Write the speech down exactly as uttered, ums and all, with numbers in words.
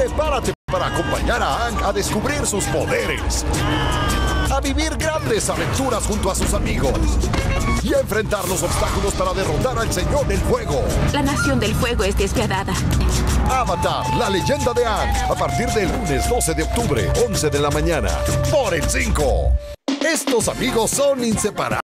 Prepárate para acompañar a Aang a descubrir sus poderes, a vivir grandes aventuras junto a sus amigos y a enfrentar los obstáculos para derrotar al Señor del Fuego. La Nación del Fuego es despiadada. Avatar, la leyenda de Aang, a partir del lunes doce de octubre, once de la mañana, por el cinco. Estos amigos son inseparables.